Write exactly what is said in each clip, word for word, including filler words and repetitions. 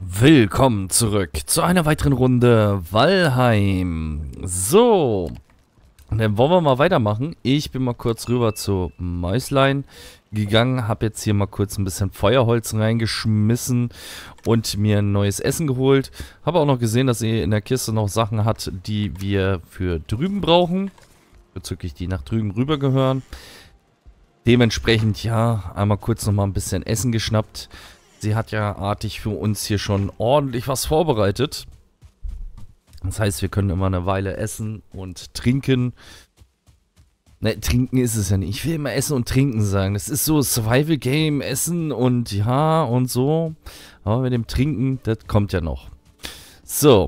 Willkommen zurück zu einer weiteren Runde Valheim. So, dann wollen wir mal weitermachen. Ich bin mal kurz rüber zu Mäuslein gegangen, habe jetzt hier mal kurz ein bisschen Feuerholz reingeschmissen und mir ein neues Essen geholt. Habe auch noch gesehen, dass sie in der Kiste noch Sachen hat, die wir für drüben brauchen, bezüglich die nach drüben rüber gehören. Dementsprechend, ja, einmal kurz noch mal ein bisschen Essen geschnappt. Sie hat ja artig für uns hier schon ordentlich was vorbereitet. Das heißt, wir können immer eine Weile essen und trinken. Ne, trinken ist es ja nicht. Ich will immer essen und trinken sagen. Das ist so Survival Game, Essen und ja und so. Aber mit dem Trinken, das kommt ja noch. So.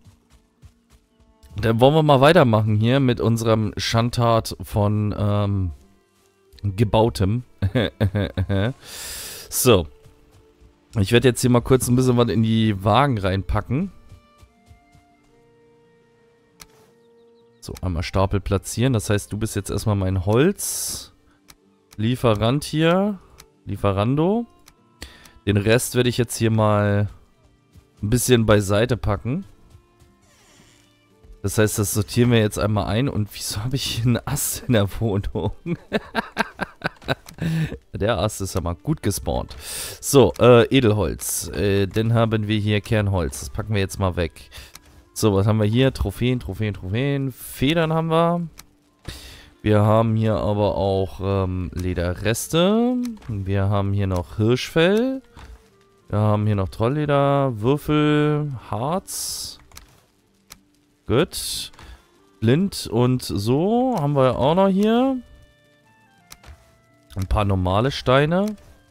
Dann wollen wir mal weitermachen hier mit unserem Schandtat von ähm, Gebautem. So. Ich werde jetzt hier mal kurz ein bisschen was in die Wagen reinpacken. So, einmal Stapel platzieren. Das heißt, du bist jetzt erstmal mein Holzlieferant hier. Lieferando. Den Rest werde ich jetzt hier mal ein bisschen beiseite packen. Das heißt, das sortieren wir jetzt einmal ein. Und wieso habe ich hier einen Ast in der Wohnung? Der Ast ist ja mal gut gespawnt. So, äh, Edelholz. Äh, dann haben wir hier Kernholz. Das packen wir jetzt mal weg. So, was haben wir hier? Trophäen, Trophäen, Trophäen. Federn haben wir. Wir haben hier aber auch ähm, Lederreste. Wir haben hier noch Hirschfell. Wir haben hier noch Trollleder, Würfel, Harz. Gut. Flint und so haben wir auch noch hier. Ein paar normale Steine.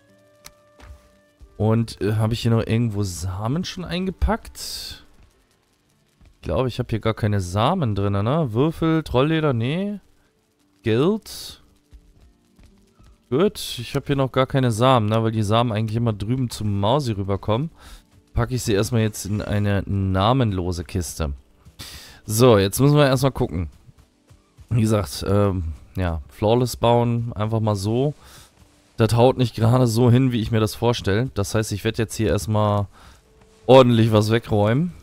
Und äh, habe ich hier noch irgendwo Samen schon eingepackt? Ich glaube, ich habe hier gar keine Samen drin, ne? Würfel, Trollleder, nee. Geld. Gut, ich habe hier noch gar keine Samen, ne? Weil die Samen eigentlich immer drüben zum Mausi rüberkommen. Packe ich sie erstmal jetzt in eine namenlose Kiste. So, jetzt müssen wir erstmal gucken. Wie gesagt, ähm... ja, Flawless bauen, einfach mal so. Das haut nicht gerade so hin, wie ich mir das vorstelle. Das heißt, ich werde jetzt hier erstmal ordentlich was wegräumen.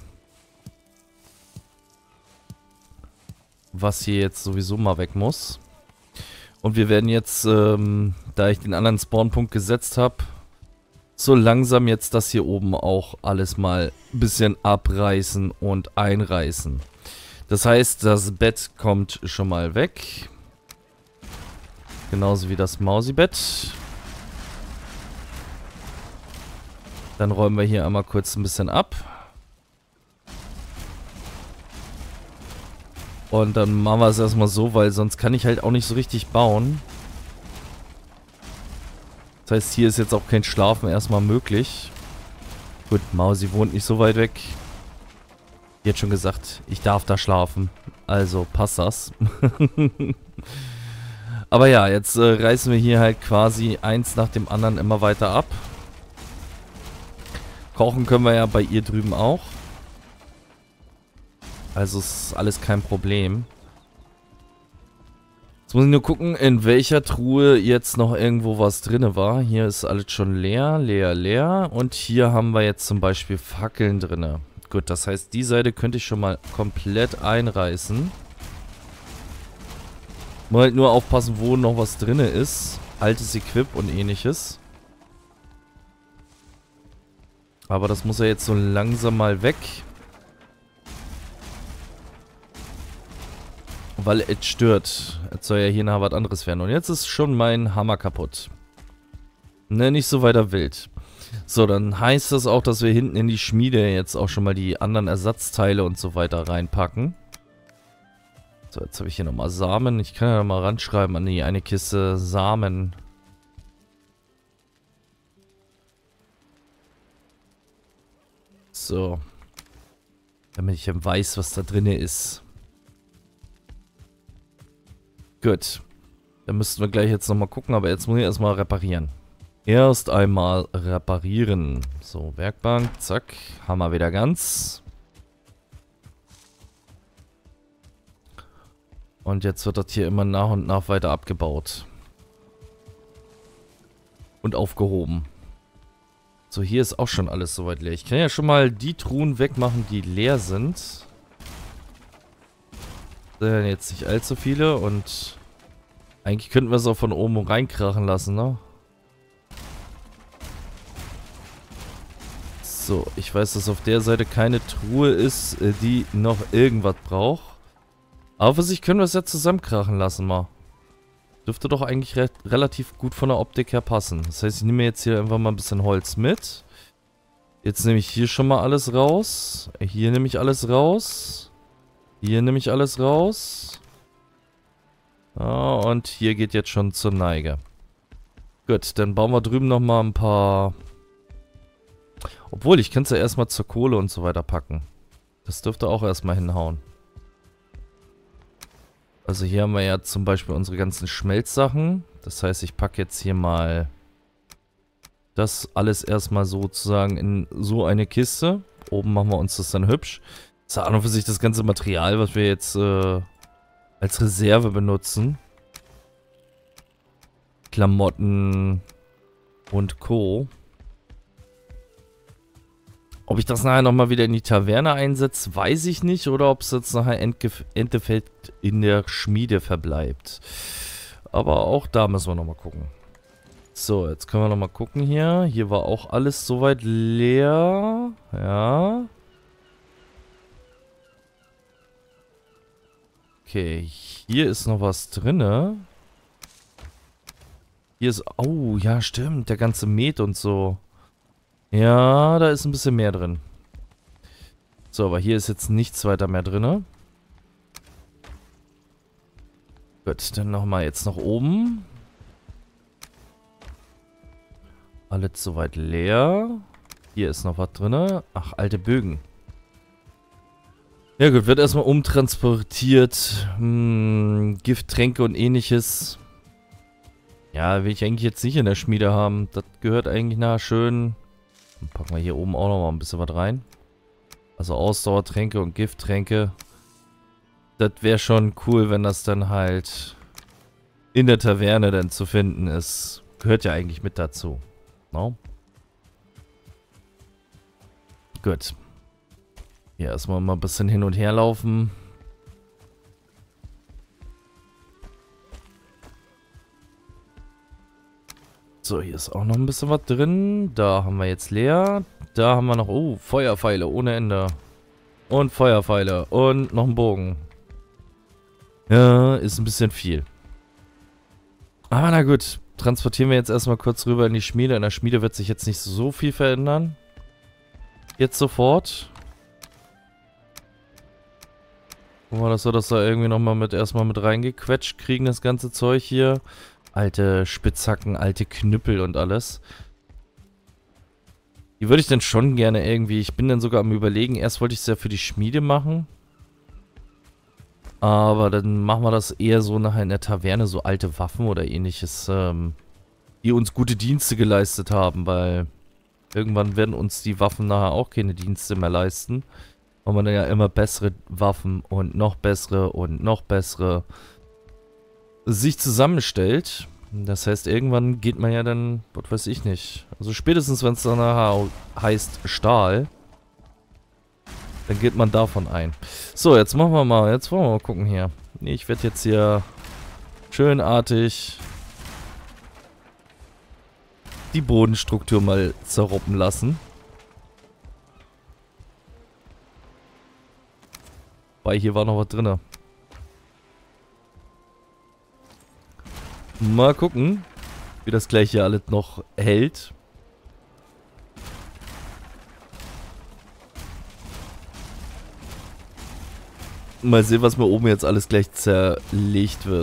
Was hier jetzt sowieso mal weg muss. Und wir werden jetzt, ähm, da ich den anderen Spawnpunkt gesetzt habe, so langsam jetzt das hier oben auch alles mal ein bisschen abreißen und einreißen. Das heißt, das Bett kommt schon mal weg. Genauso wie das Mausibett. Dann räumen wir hier einmal kurz ein bisschen ab. Und dann machen wir es erstmal so, weil sonst kann ich halt auch nicht so richtig bauen. Das heißt, hier ist jetzt auch kein Schlafen erstmal möglich. Gut, Mausi wohnt nicht so weit weg. Die hat schon gesagt, ich darf da schlafen. Also passt das. Aber ja, jetzt äh, reißen wir hier halt quasi eins nach dem anderen immer weiter ab. Kochen können wir ja bei ihr drüben auch. Also ist alles kein Problem. Jetzt muss ich nur gucken, in welcher Truhe jetzt noch irgendwo was drin war. Hier ist alles schon leer, leer, leer. Und hier haben wir jetzt zum Beispiel Fackeln drin. Gut, das heißt, die Seite könnte ich schon mal komplett einreißen. Muss halt nur aufpassen, wo noch was drin ist. Altes Equip und ähnliches. Aber das muss ja jetzt so langsam mal weg. Weil es stört. Es soll ja hier nachher was anderes werden. Und jetzt ist schon mein Hammer kaputt. Ne, nicht so weiter wild. So, dann heißt das auch, dass wir hinten in die Schmiede jetzt auch schon mal die anderen Ersatzteile und so weiter reinpacken. So, jetzt habe ich hier nochmal Samen. Ich kann ja nochmal ranschreiben an die eine Kiste Samen. So. Damit ich dann weiß, was da drin ist. Gut. Dann müssten wir gleich jetzt nochmal gucken, aber jetzt muss ich erstmal reparieren. Erst einmal reparieren. So, Werkbank, zack. Haben wir wieder ganz. Und jetzt wird das hier immer nach und nach weiter abgebaut. Und aufgehoben. So, hier ist auch schon alles soweit leer. Ich kann ja schon mal die Truhen wegmachen, die leer sind. Das sind jetzt nicht allzu viele und eigentlich könnten wir es auch von oben reinkrachen lassen, ne? So, ich weiß, dass auf der Seite keine Truhe ist, die noch irgendwas braucht. Aber für sich können wir es ja zusammenkrachen lassen mal. Dürfte doch eigentlich re relativ gut von der Optik her passen. Das heißt, ich nehme jetzt hier einfach mal ein bisschen Holz mit. Jetzt nehme ich hier schon mal alles raus. Hier nehme ich alles raus. Hier nehme ich alles raus. Ja, und hier geht jetzt schon zur Neige. Gut, dann bauen wir drüben nochmal ein paar... Obwohl, ich kann es ja erstmal zur Kohle und so weiter packen. Das dürfte auch erstmal hinhauen. Also hier haben wir ja zum Beispiel unsere ganzen Schmelzsachen. Das heißt, ich packe jetzt hier mal das alles erstmal sozusagen in so eine Kiste. Oben machen wir uns das dann hübsch. Das ist an und für sich das ganze Material, was wir jetzt äh, als Reserve benutzen. Klamotten und Co. Ob ich das nachher nochmal wieder in die Taverne einsetze, weiß ich nicht. Oder ob es jetzt nachher im Endeffekt in der Schmiede verbleibt. Aber auch da müssen wir nochmal gucken. So, jetzt können wir nochmal gucken hier. Hier war auch alles soweit leer. Ja. Okay, hier ist noch was drinne. Hier ist... Oh, ja stimmt. Der ganze Met und so. Ja, da ist ein bisschen mehr drin. So, aber hier ist jetzt nichts weiter mehr drin. Gut, dann nochmal jetzt nach oben. Alles soweit leer. Hier ist noch was drin. Ach, alte Bögen. Ja gut, wird erstmal umtransportiert. Hm, Gifttränke und ähnliches. Ja, will ich eigentlich jetzt nicht in der Schmiede haben. Das gehört eigentlich nachher schön... Dann packen wir hier oben auch noch mal ein bisschen was rein. Also Ausdauertränke und Gifttränke. Das wäre schon cool, wenn das dann halt in der Taverne dann zu finden ist. Gehört ja eigentlich mit dazu. No? Gut. Hier erstmal mal ein bisschen hin und her laufen. So, hier ist auch noch ein bisschen was drin. Da haben wir jetzt leer. Da haben wir noch... Oh, Feuerpfeile ohne Ende. Und Feuerpfeile. Und noch ein Bogen. Ja, ist ein bisschen viel. Aber na gut. Transportieren wir jetzt erstmal kurz rüber in die Schmiede. In der Schmiede wird sich jetzt nicht so viel verändern. Jetzt sofort. Gucken wir, dass wir das da irgendwie nochmal mit erstmal mit reingequetscht kriegen, das ganze Zeug hier. Alte Spitzhacken, alte Knüppel und alles. Die würde ich dann schon gerne irgendwie... Ich bin dann sogar am Überlegen. Erst wollte ich es ja für die Schmiede machen. Aber dann machen wir das eher so nachher in der Taverne. So alte Waffen oder ähnliches. Ähm, die uns gute Dienste geleistet haben. Weil irgendwann werden uns die Waffen nachher auch keine Dienste mehr leisten. Weil man dann ja immer bessere Waffen und noch bessere und noch bessere... sich zusammenstellt. Das heißt, irgendwann geht man ja dann, was weiß ich nicht. Also spätestens, wenn es dann nachher heißt Stahl, dann geht man davon ein. So, jetzt machen wir mal, jetzt wollen wir mal gucken hier. Ich werde jetzt hier schönartig die Bodenstruktur mal zerroppen lassen. Weil hier war noch was drin. Mal gucken, wie das gleich hier alles noch hält. Mal sehen, was mir oben jetzt alles gleich zerlegt wird.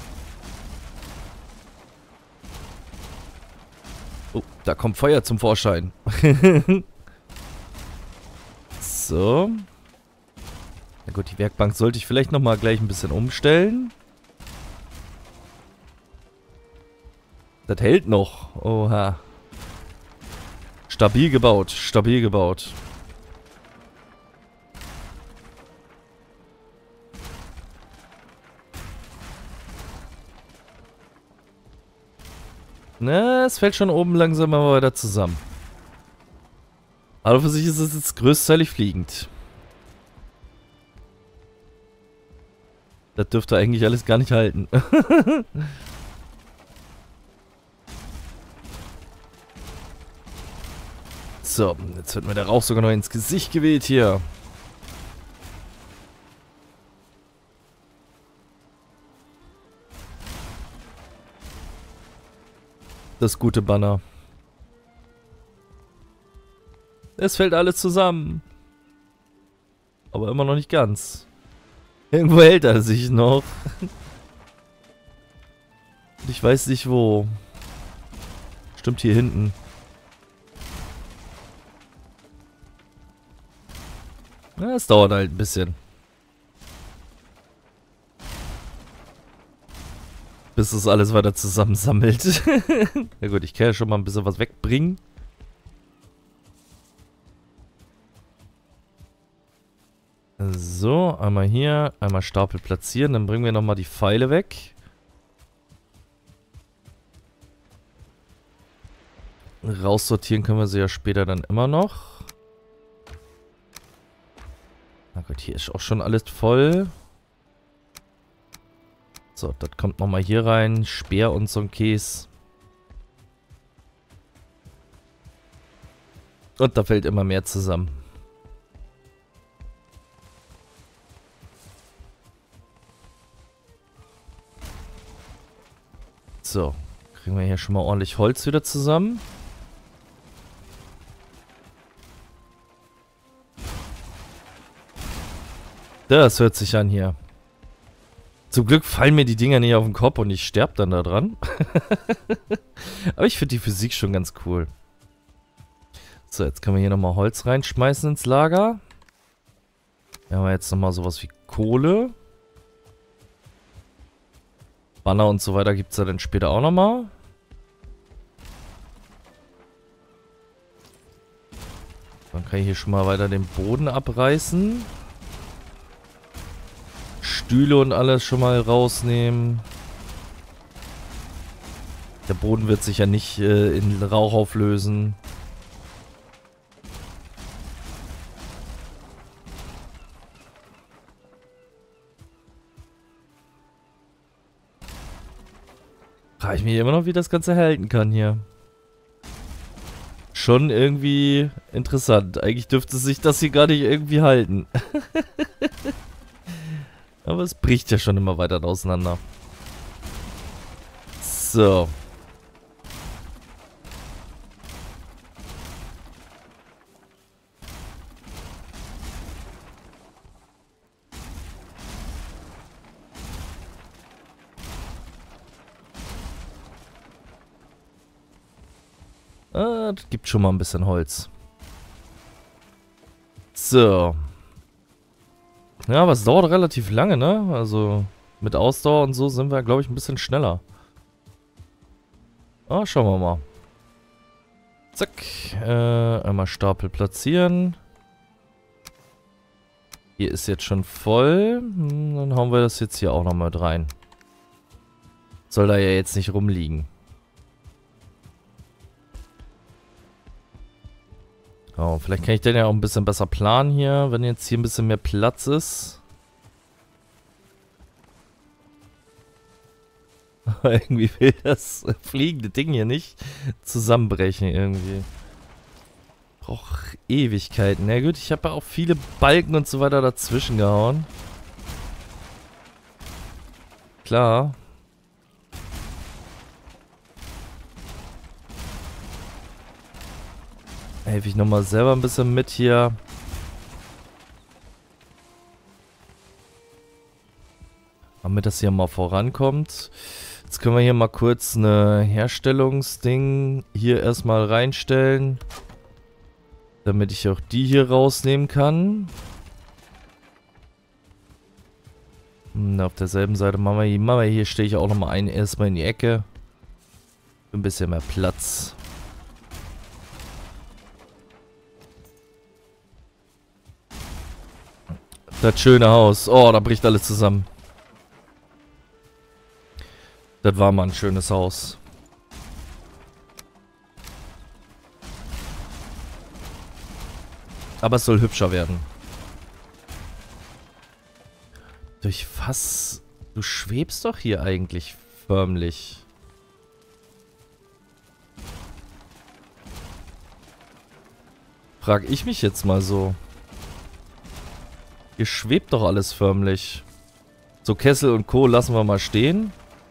Oh, da kommt Feuer zum Vorschein. So. Na gut, die Werkbank sollte ich vielleicht nochmal gleich ein bisschen umstellen. Das hält noch. Oha. Stabil gebaut. Stabil gebaut. Na, es fällt schon oben langsam mal weiter zusammen. Aber für sich ist es jetzt größteilig fliegend. Das dürfte eigentlich alles gar nicht halten. So, jetzt wird mir der Rauch sogar noch ins Gesicht geweht hier. Das gute Banner. Es fällt alles zusammen. Aber immer noch nicht ganz. Irgendwo hält er sich noch. Und ich weiß nicht wo. Stimmt, hier hinten. Ja, es dauert halt ein bisschen. Bis es alles weiter zusammensammelt. Ja gut, ich kann ja schon mal ein bisschen was wegbringen. So, einmal hier, einmal Stapel platzieren. Dann bringen wir nochmal die Pfeile weg. Raussortieren können wir sie ja später dann immer noch. Na gut, hier ist auch schon alles voll. So, das kommt nochmal hier rein. Speer und so ein Käse. Und da fällt immer mehr zusammen. So, kriegen wir hier schon mal ordentlich Holz wieder zusammen. Das hört sich an hier. Zum Glück fallen mir die Dinger nicht auf den Kopf und ich sterbe dann da dran. Aber ich finde die Physik schon ganz cool. So, jetzt können wir hier nochmal Holz reinschmeißen ins Lager. Hier haben wir jetzt nochmal sowas wie Kohle. Banner und so weiter gibt es ja dann später auch nochmal. Dann kann ich hier schon mal weiter den Boden abreißen. Stühle und alles schon mal rausnehmen. Der Boden wird sich ja nicht äh, in Rauch auflösen. Frage ich mich immer noch, wie das Ganze halten kann hier. Schon irgendwie interessant. Eigentlich dürfte sich das hier gar nicht irgendwie halten. Aber es bricht ja schon immer weiter auseinander. So. Ah, das gibt schon mal ein bisschen Holz. So. Ja, aber es dauert relativ lange, ne? Also mit Ausdauer und so sind wir, glaube ich, ein bisschen schneller. Ah, schauen wir mal. Zack. Äh, einmal Stapel platzieren. Hier ist jetzt schon voll. Hm, dann hauen wir das jetzt hier auch nochmal rein. Soll da ja jetzt nicht rumliegen. Oh, vielleicht kann ich den ja auch ein bisschen besser planen hier, wenn jetzt hier ein bisschen mehr Platz ist. Aber irgendwie will das fliegende Ding hier nicht zusammenbrechen irgendwie. Braucht Ewigkeiten. Na gut, ich habe ja auch viele Balken und so weiter dazwischen gehauen. Klar. Helfe ich nochmal selber ein bisschen mit hier. Damit das hier mal vorankommt. Jetzt können wir hier mal kurz eine Herstellungsding hier erstmal reinstellen. Damit ich auch die hier rausnehmen kann. Und auf derselben Seite machen wir hier, machen wir hier stehe ich auch nochmal ein, erstmal in die Ecke. Für ein bisschen mehr Platz. Das schöne Haus. Oh, da bricht alles zusammen. Das war mal ein schönes Haus. Aber es soll hübscher werden. Durch was? Du schwebst doch hier eigentlich förmlich. Frag ich mich jetzt mal so. Hier schwebt doch alles förmlich. So, Kessel und Co. lassen wir mal stehen.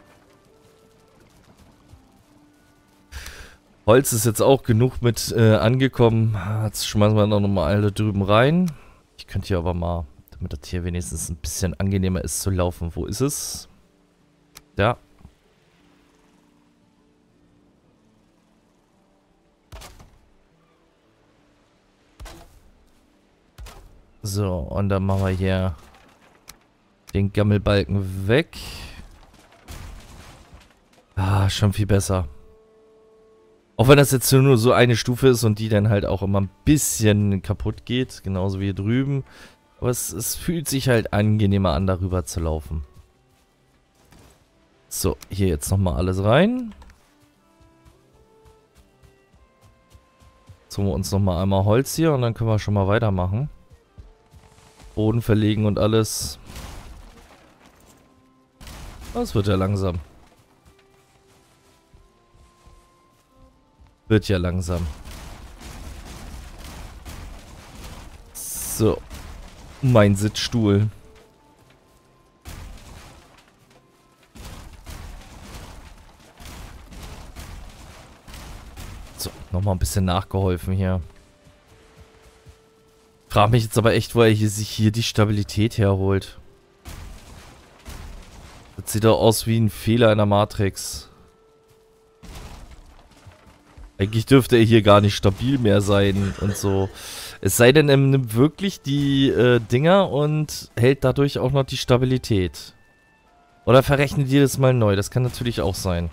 Holz ist jetzt auch genug mit äh, angekommen. Jetzt schmeißen wir noch mal alle drüben rein. Ich könnte hier aber mal, damit das hier wenigstens ein bisschen angenehmer ist zu laufen. Wo ist es? Ja. So, und dann machen wir hier den Gammelbalken weg. Ah, schon viel besser. Auch wenn das jetzt nur so eine Stufe ist und die dann halt auch immer ein bisschen kaputt geht. Genauso wie hier drüben. Aber es, es fühlt sich halt angenehmer an, darüber zu laufen. So, hier jetzt nochmal alles rein. Jetzt holen wir uns nochmal einmal Holz hier und dann können wir schon mal weitermachen. Boden verlegen und alles. Das wird ja langsam. Wird ja langsam. So. Mein Sitzstuhl. So, nochmal ein bisschen nachgeholfen hier. Frag mich jetzt aber echt, wo er hier, sich hier die Stabilität herholt. Das sieht doch aus wie ein Fehler in der Matrix. Eigentlich dürfte er hier gar nicht stabil mehr sein und so. Es sei denn, er nimmt wirklich die äh, Dinger und hält dadurch auch noch die Stabilität. Oder verrechnet jedes Mal neu. Das kann natürlich auch sein.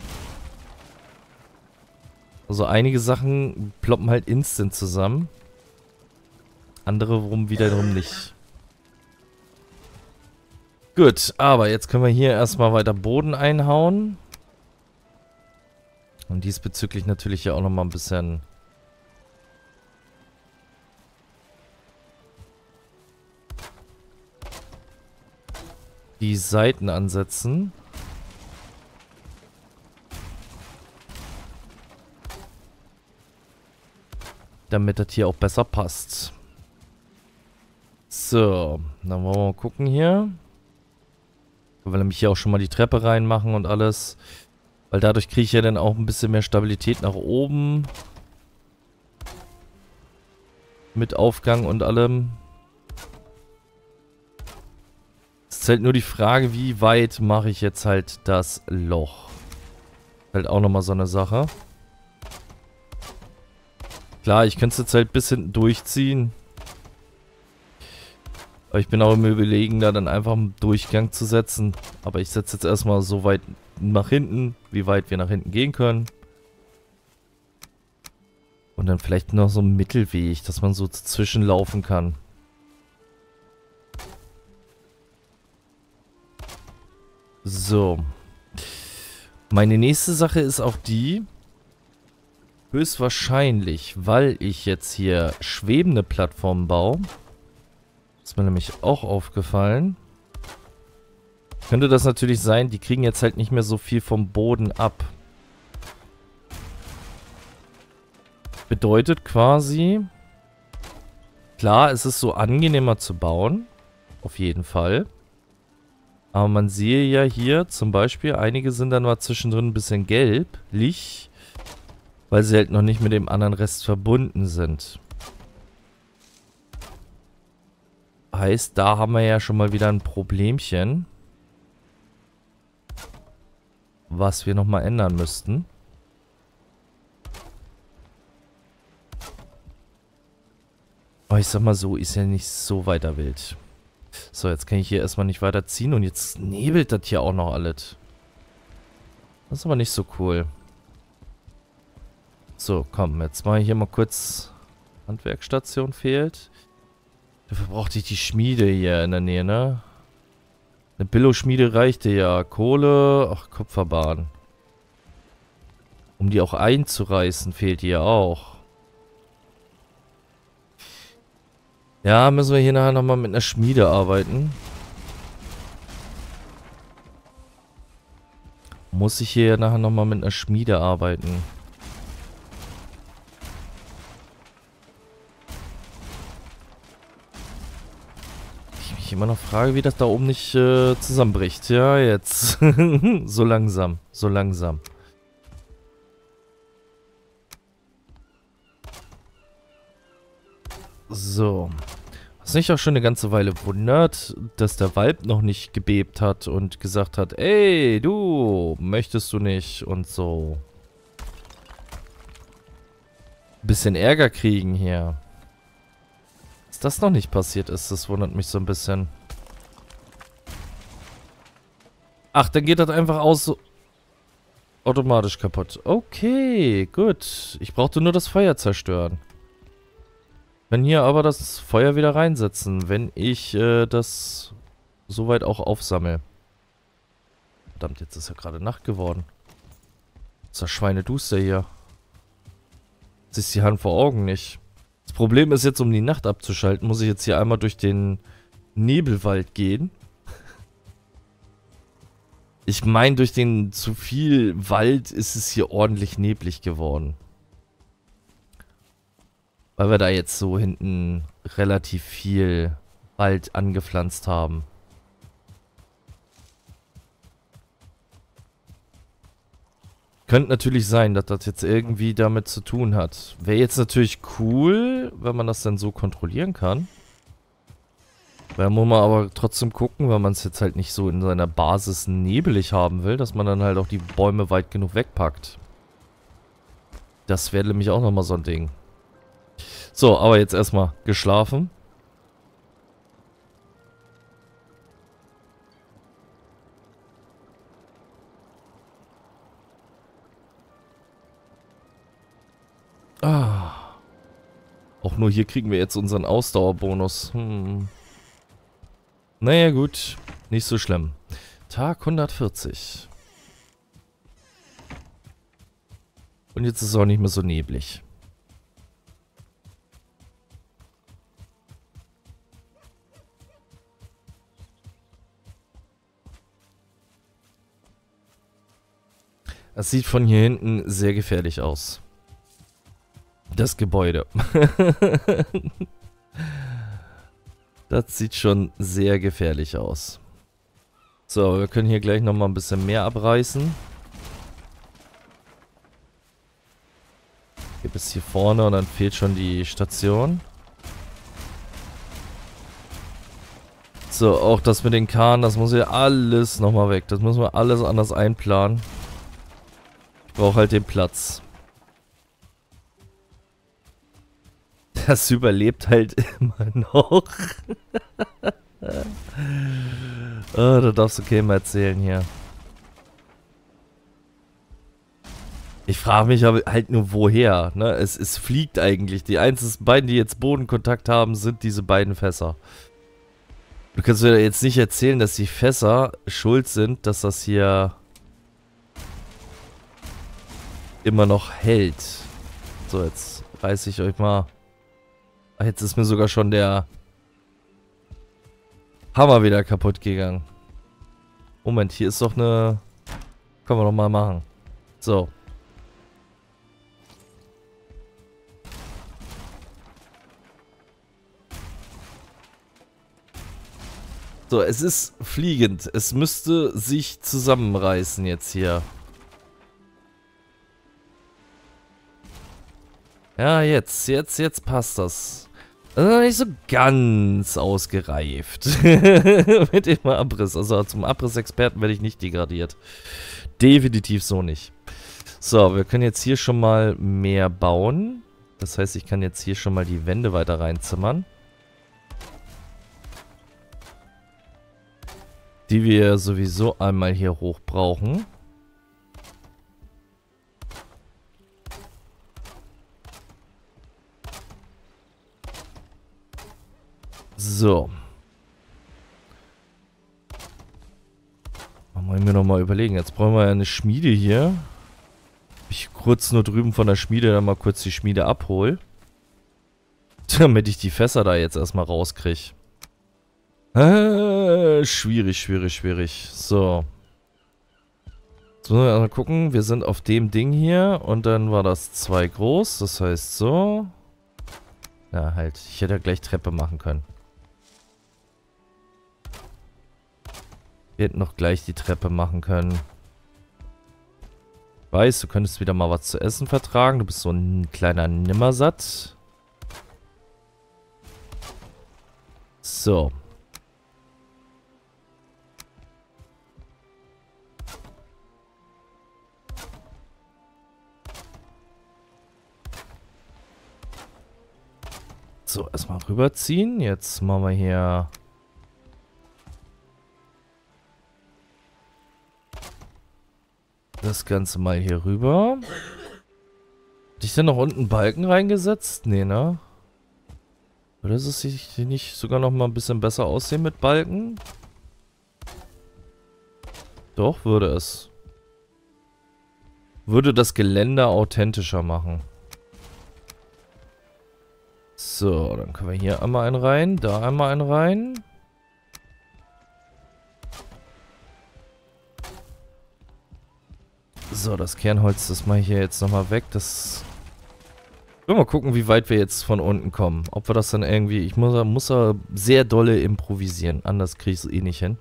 Also einige Sachen ploppen halt instant zusammen. Andere rum wiederum nicht. Gut, aber jetzt können wir hier erstmal weiter Boden einhauen. Und diesbezüglich natürlich ja auch nochmal ein bisschen die Seiten ansetzen. Damit das hier auch besser passt. So, dann wollen wir mal gucken hier. Können wir nämlich hier auch schon mal die Treppe reinmachen und alles. Weil dadurch kriege ich ja dann auch ein bisschen mehr Stabilität nach oben. Mit Aufgang und allem. Es ist halt nur die Frage, wie weit mache ich jetzt halt das Loch. Halt auch nochmal so eine Sache. Klar, ich könnte es jetzt halt bis hinten durchziehen. Aber ich bin auch im Überlegen, da dann einfach einen Durchgang zu setzen. Aber ich setze jetzt erstmal so weit nach hinten, wie weit wir nach hinten gehen können. Und dann vielleicht noch so ein Mittelweg, dass man so zwischenlaufen kann. So. Meine nächste Sache ist auch die, höchstwahrscheinlich, weil ich jetzt hier schwebende Plattformen baue, ist mir nämlich auch aufgefallen, könnte das natürlich sein, die kriegen jetzt halt nicht mehr so viel vom Boden ab. Bedeutet quasi, klar, es ist so angenehmer zu bauen, auf jeden Fall. Aber man sehe ja hier zum Beispiel, einige sind dann mal zwischendrin ein bisschen gelblich, weil sie halt noch nicht mit dem anderen Rest verbunden sind. Heißt, da haben wir ja schon mal wieder ein Problemchen, was wir nochmal ändern müssten. Aber ich sag mal so, ist ja nicht so weiter wild. So, jetzt kann ich hier erstmal nicht weiter ziehen und jetzt nebelt das hier auch noch alles. Das ist aber nicht so cool. So, komm, jetzt mal hier mal kurz. Handwerkstation fehlt. Dafür brauchte ich die Schmiede hier in der Nähe, ne? Eine Billo-Schmiede reichte ja. Kohle, ach, Kupferbahn. Um die auch einzureißen, fehlt die ja auch. Ja, müssen wir hier nachher nochmal mit einer Schmiede arbeiten. Muss ich hier nachher nochmal mit einer Schmiede arbeiten. Ich mich immer noch frage, wie das da oben nicht äh, zusammenbricht. Ja, jetzt. So langsam, so langsam. So. Was mich auch schon eine ganze Weile wundert, dass der Wald noch nicht gebebt hat und gesagt hat, ey, du, möchtest du nicht und so. Bisschen Ärger kriegen hier. Dass das noch nicht passiert ist, das wundert mich so ein bisschen. Ach, dann geht das einfach aus automatisch kaputt. Okay, gut. Ich brauchte nur das Feuer zerstören. Kann hier aber das Feuer wieder reinsetzen, wenn ich äh, das soweit auch aufsammle. Verdammt, jetzt ist ja gerade Nacht geworden. Das ist ja schweineduster hier. Siehst die Hand vor Augen nicht. Das Problem ist jetzt, um die Nacht abzuschalten, muss ich jetzt hier einmal durch den Nebelwald gehen. Ich meine, durch den zu viel Wald ist es hier ordentlich neblig geworden. Weil wir da jetzt so hinten relativ viel Wald angepflanzt haben. Könnte natürlich sein, dass das jetzt irgendwie damit zu tun hat. Wäre jetzt natürlich cool, wenn man das dann so kontrollieren kann. Da muss man aber trotzdem gucken, weil man es jetzt halt nicht so in seiner Basis nebelig haben will, dass man dann halt auch die Bäume weit genug wegpackt. Das wäre nämlich auch nochmal so ein Ding. So, aber jetzt erstmal geschlafen. Ah. Auch nur hier kriegen wir jetzt unseren Ausdauerbonus. Hm. Naja, gut. Nicht so schlimm. Tag hundertvierzig. Und jetzt ist es auch nicht mehr so neblig. Das sieht von hier hinten sehr gefährlich aus. Das Gebäude. Das sieht schon sehr gefährlich aus. So, wir können hier gleich nochmal ein bisschen mehr abreißen. Hier bis hier vorne und dann fehlt schon die Station. So, auch das mit den Kahn, das muss hier alles nochmal weg. Das müssen wir alles anders einplanen. Ich brauche halt den Platz. Das überlebt halt immer noch. Oh, da darfst du keinem erzählen hier. Ich frage mich aber halt nur woher. Ne? Es, es fliegt eigentlich. Die einzigen beiden, die jetzt Bodenkontakt haben, sind diese beiden Fässer. Du kannst mir jetzt nicht erzählen, dass die Fässer schuld sind, dass das hier immer noch hält. So, jetzt reiße ich euch mal. Ach, jetzt ist mir sogar schon der Hammer wieder kaputt gegangen. Moment, hier ist doch eine... Können wir doch mal machen. So. So, es ist fliegend. Es müsste sich zusammenreißen jetzt hier. Ja, jetzt, jetzt, jetzt passt das. Das ist noch nicht so ganz ausgereift. Mit dem Abriss. Also zum Abrissexperten werde ich nicht degradiert. Definitiv so nicht. So, wir können jetzt hier schon mal mehr bauen. Das heißt, ich kann jetzt hier schon mal die Wände weiter reinzimmern. Die wir sowieso einmal hier hoch brauchen. So. Wollen wir nochmal überlegen. Jetzt brauchen wir ja eine Schmiede hier. Ich kurz nur drüben von der Schmiede dann mal kurz die Schmiede abhole. Damit ich die Fässer da jetzt erstmal rauskriege. Äh, schwierig, schwierig, schwierig. So. Jetzt müssen wir mal gucken. Wir sind auf dem Ding hier. Und dann war das zwei groß. Das heißt so. Ja, halt. Ich hätte ja gleich Treppe machen können. Wir hätten noch gleich die Treppe machen können. Ich weiß, du könntest wieder mal was zu essen vertragen. Du bist so ein kleiner Nimmersatt. So. So, erstmal rüberziehen. Jetzt machen wir hier... das Ganze mal hier rüber. Hatte ich denn noch unten einen Balken reingesetzt? Nee, ne? Würde es sich nicht sogar noch mal ein bisschen besser aussehen mit Balken? Doch, würde es. Würde das Gelände authentischer machen. So, dann können wir hier einmal einen rein, da einmal einen rein. So, das Kernholz, das mache ich hier jetzt nochmal weg. Das... mal gucken, wie weit wir jetzt von unten kommen. Ob wir das dann irgendwie... Ich muss, muss da sehr dolle improvisieren. Anders kriege ich es eh nicht hin.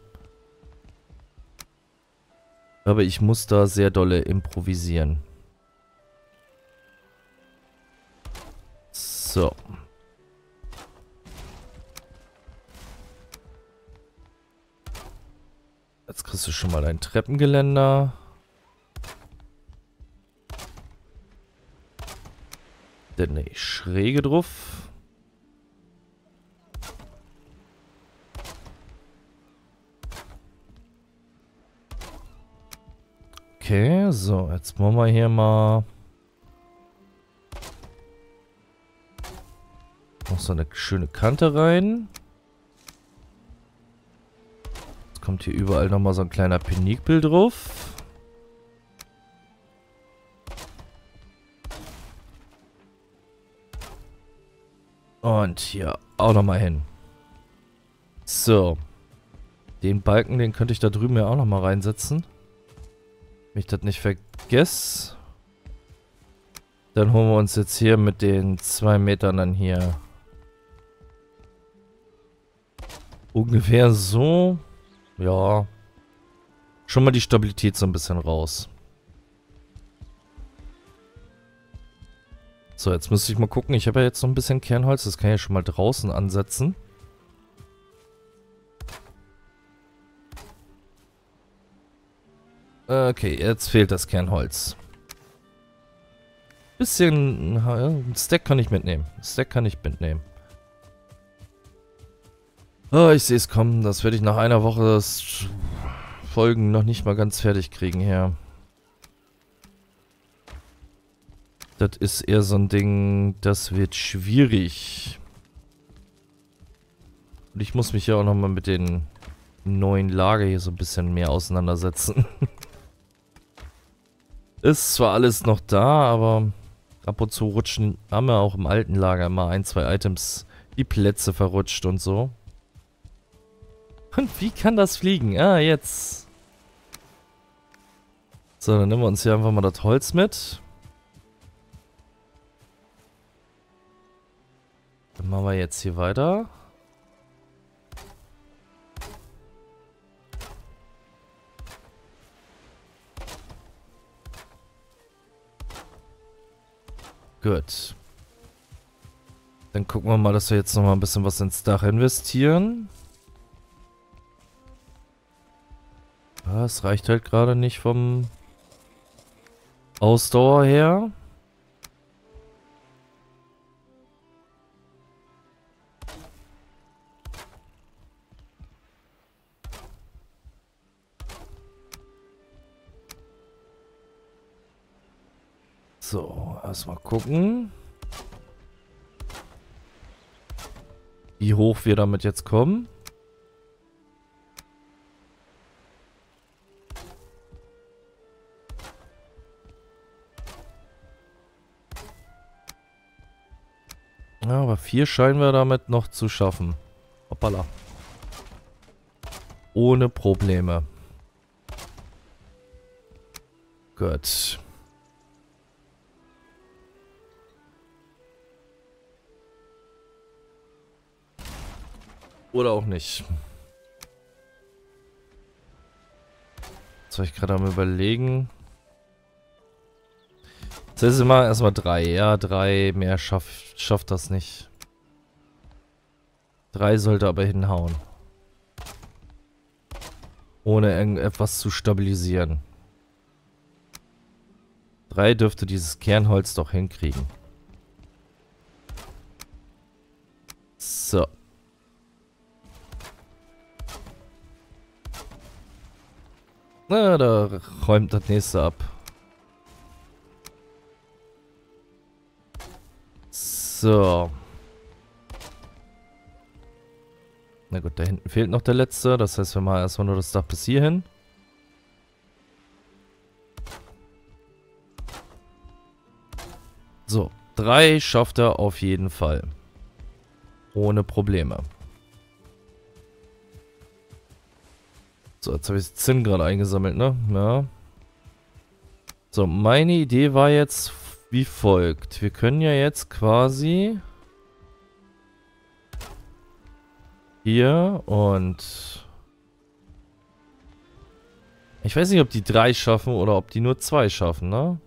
Aber ich muss da sehr dolle improvisieren. So. Jetzt kriegst du schon mal dein Treppengeländer. Denn ne, schräge drauf. Okay, so, jetzt machen wir hier mal noch so eine schöne Kante rein. Jetzt kommt hier überall nochmal so ein kleiner Pinikbel drauf. Und hier auch nochmal hin. So. Den Balken, den könnte ich da drüben ja auch nochmal reinsetzen. Wenn ich das nicht vergesse. Dann holen wir uns jetzt hier mit den zwei Metern dann hier ungefähr so. Ja. Schon mal die Stabilität so ein bisschen raus. So, jetzt müsste ich mal gucken. Ich habe ja jetzt noch ein bisschen Kernholz. Das kann ich ja schon mal draußen ansetzen. Okay, jetzt fehlt das Kernholz. Bisschen... Ein Stack kann ich mitnehmen. Ein Stack kann ich mitnehmen. Oh, ich sehe es kommen. Das werde ich nach einer Woche das Folgen noch nicht mal ganz fertig kriegen hier. Das ist eher so ein Ding, das wird schwierig. Und ich muss mich ja auch nochmal mit den neuen Lager hier so ein bisschen mehr auseinandersetzen. Ist zwar alles noch da, aber ab und zu rutschen, haben wir auch im alten Lager immer ein, zwei Items die Plätze verrutscht und so. Und wie kann das fliegen? Ah, jetzt. So, dann nehmen wir uns hier einfach mal das Holz mit. Dann machen wir jetzt hier weiter. Gut. Dann gucken wir mal, dass wir jetzt noch mal ein bisschen was ins Dach investieren. Das reicht halt gerade nicht vom Ausdauer her. So, erstmal gucken, wie hoch wir damit jetzt kommen. Ja, aber vier scheinen wir damit noch zu schaffen. Hoppala. Ohne Probleme. Gut. Oder auch nicht. Jetzt war ich gerade am Überlegen. Jetzt ist immer erstmal drei. Ja, drei. Mehr schafft, schafft das nicht. Drei sollte aber hinhauen. Ohne irgendetwas zu stabilisieren. Drei dürfte dieses Kernholz doch hinkriegen. So. Na, da räumt das nächste ab. So. Na gut, da hinten fehlt noch der letzte. Das heißt, wir machen erstmal nur das Dach bis hierhin. So, drei schafft er auf jeden Fall. Ohne Probleme. So, jetzt habe ich Zinn gerade eingesammelt, ne? Ja. So, meine Idee war jetzt wie folgt. Wir können ja jetzt quasi hier und ich weiß nicht, ob die drei schaffen oder ob die nur zwei schaffen, ne?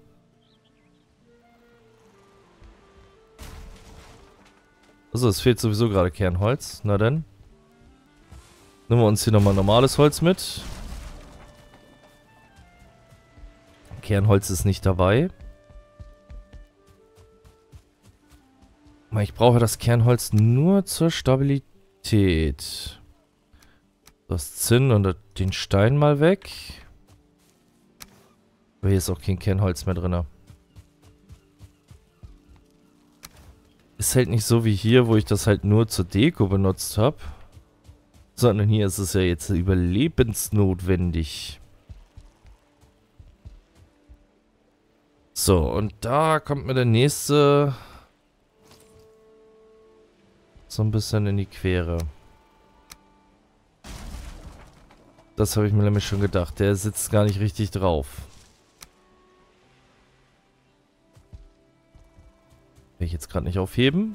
Also, es fehlt sowieso gerade Kernholz. Na dann. Nehmen wir uns hier nochmal normales Holz mit. Kernholz ist nicht dabei. Ich brauche das Kernholz nur zur Stabilität. Das Zinn und den Stein mal weg. Aber hier ist auch kein Kernholz mehr drin. Ist halt nicht so wie hier, wo ich das halt nur zur Deko benutzt habe. Sondern hier ist es ja jetzt überlebensnotwendig. So, und da kommt mir der nächste so ein bisschen in die Quere. Das habe ich mir nämlich schon gedacht. Der sitzt gar nicht richtig drauf. Will ich jetzt gerade nicht aufheben.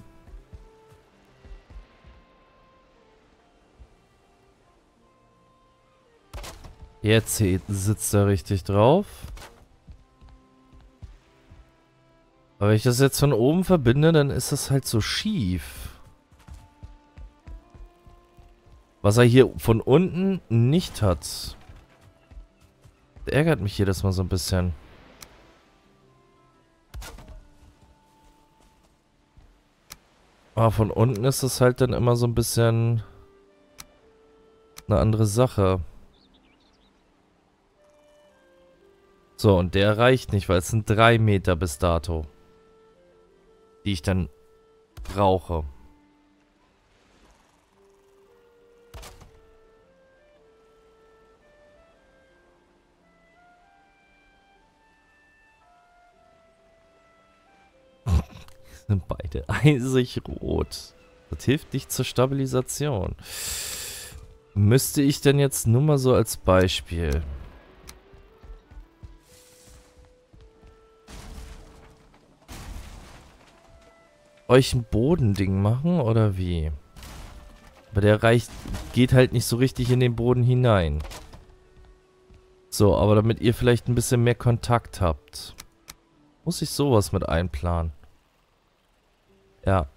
Jetzt sitzt er richtig drauf. Aber wenn ich das jetzt von oben verbinde, dann ist das halt so schief. Was er hier von unten nicht hat. Das ärgert mich jedes Mal so ein bisschen. Aber von unten ist es halt dann immer so ein bisschen eine andere Sache. So, und der reicht nicht, weil es sind drei Meter bis dato, die ich dann brauche. Sind beide eisig rot. Das hilft nicht zur Stabilisation. Müsste ich denn jetzt nur mal so als Beispiel euch ein Bodending machen oder wie? Aber der reicht, geht halt nicht so richtig in den Boden hinein. So, aber damit ihr vielleicht ein bisschen mehr Kontakt habt, muss ich sowas mit einplanen. Ja.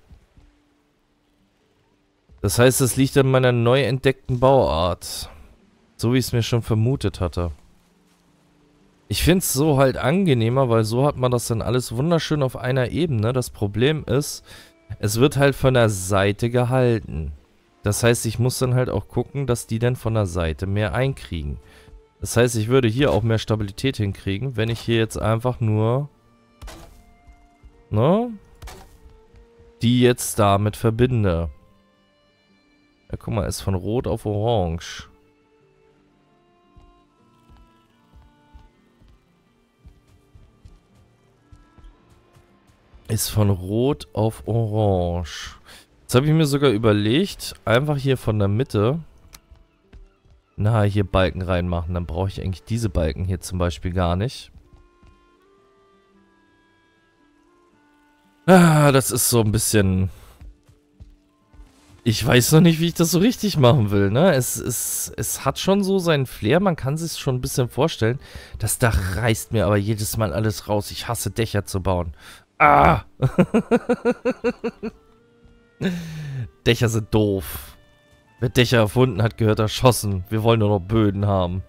Das heißt, es liegt an meiner neu entdeckten Bauart. So wie ich es mir schon vermutet hatte. Ich finde es so halt angenehmer, weil so hat man das dann alles wunderschön auf einer Ebene. Das Problem ist, es wird halt von der Seite gehalten. Das heißt, ich muss dann halt auch gucken, dass die dann von der Seite mehr einkriegen. Das heißt, ich würde hier auch mehr Stabilität hinkriegen, wenn ich hier jetzt einfach nur, ne, die jetzt damit verbinde. Ja, guck mal, ist von Rot auf Orange. ist von Rot auf Orange. Jetzt habe ich mir sogar überlegt, einfach hier von der Mitte, na, hier Balken reinmachen. Dann brauche ich eigentlich diese Balken hier zum Beispiel gar nicht. Ah, das ist so ein bisschen... Ich weiß noch nicht, wie ich das so richtig machen will, ne? Es, es, es hat schon so seinen Flair, man kann sich schon ein bisschen vorstellen. Das Dach reißt mir aber jedes Mal alles raus. Ich hasse Dächer zu bauen. Ah! Dächer sind doof. Wer Dächer erfunden hat, gehört erschossen. Wir wollen nur noch Böden haben.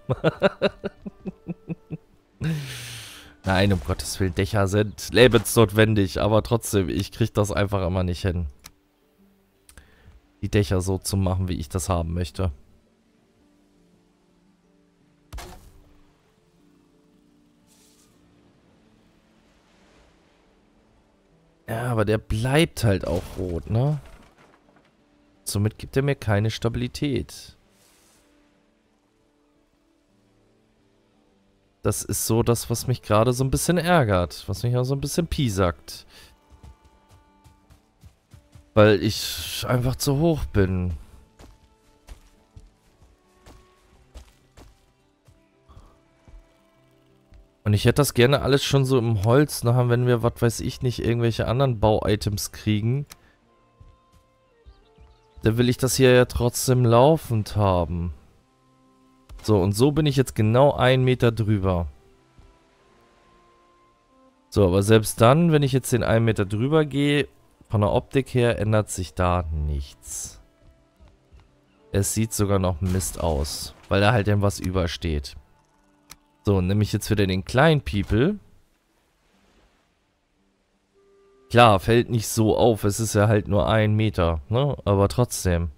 Nein, um Gottes Willen, Dächer sind lebensnotwendig, aber trotzdem, ich krieg das einfach immer nicht hin. Die Dächer so zu machen, wie ich das haben möchte. Ja, aber der bleibt halt auch rot, ne? Somit gibt er mir keine Stabilität. Das ist so das, was mich gerade so ein bisschen ärgert. Was mich auch so ein bisschen piesackt. Weil ich einfach zu hoch bin. Und ich hätte das gerne alles schon so im Holz noch haben, wenn wir, was weiß ich nicht, irgendwelche anderen Bau-Items kriegen. Dann will ich das hier ja trotzdem laufend haben. So, und so bin ich jetzt genau einen Meter drüber. So, aber selbst dann, wenn ich jetzt den einen Meter drüber gehe, von der Optik her ändert sich da nichts. Es sieht sogar noch Mist aus, weil da halt dann was übersteht. So, nehme ich jetzt wieder den kleinen People. Klar, fällt nicht so auf, es ist ja halt nur ein Meter, ne? Aber trotzdem.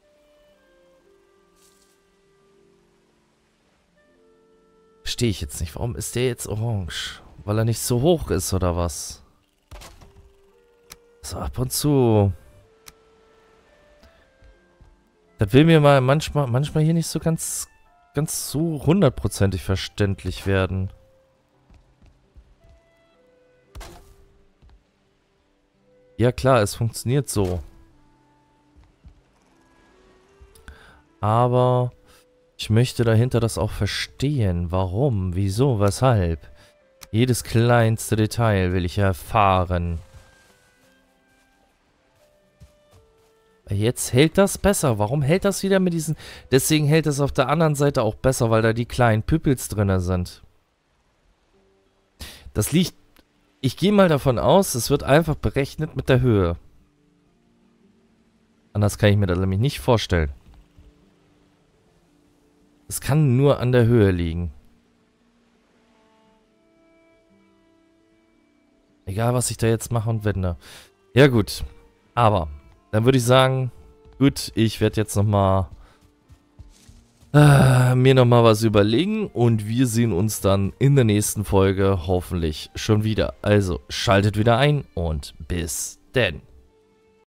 Verstehe ich jetzt nicht. Warum ist der jetzt orange? Weil er nicht so hoch ist, oder was? So, ab und zu. Das will mir mal manchmal, manchmal hier nicht so ganz, ganz so hundertprozentig verständlich werden. Ja klar, es funktioniert so. Aber ich möchte dahinter das auch verstehen. Warum? Wieso? Weshalb? Jedes kleinste Detail will ich erfahren. Jetzt hält das besser. Warum hält das wieder mit diesen... Deswegen hält es auf der anderen Seite auch besser, weil da die kleinen Püppels drin sind. Das liegt... Ich gehe mal davon aus, es wird einfach berechnet mit der Höhe. Anders kann ich mir das nämlich nicht vorstellen. Es kann nur an der Höhe liegen. Egal, was ich da jetzt mache und wende. Ja gut, aber... Dann würde ich sagen, gut, ich werde jetzt nochmal äh, mir nochmal was überlegen und wir sehen uns dann in der nächsten Folge hoffentlich schon wieder. Also schaltet wieder ein und bis denn.